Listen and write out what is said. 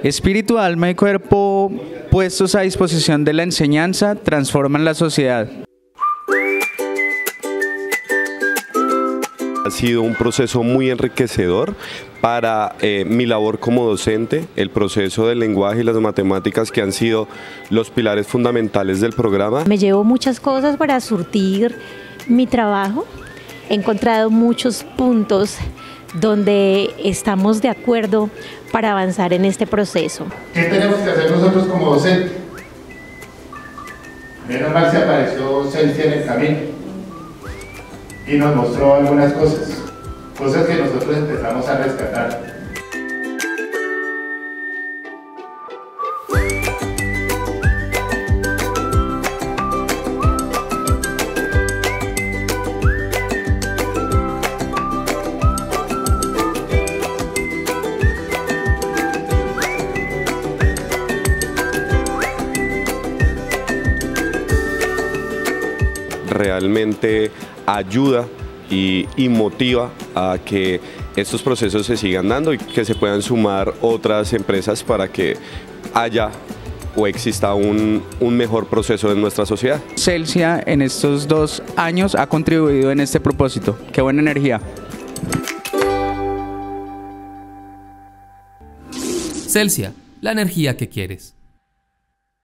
Espíritu, alma y cuerpo puestos a disposición de la enseñanza transforman la sociedad. Ha sido un proceso muy enriquecedor para mi labor como docente, el proceso del lenguaje y las matemáticas que han sido los pilares fundamentales del programa. Me llevo muchas cosas para surtir mi trabajo. He encontrado muchos puntos donde estamos de acuerdo para avanzar en este proceso. ¿Qué tenemos que hacer nosotros como docentes? Menos mal se apareció Celsia en el camino y nos mostró algunas cosas que nosotros empezamos a rescatar. Realmente ayuda y motiva a que estos procesos se sigan dando y que se puedan sumar otras empresas para que haya o exista un mejor proceso en nuestra sociedad. Celsia en estos 2 años ha contribuido en este propósito. ¡Qué buena energía! Celsia, la energía que quieres.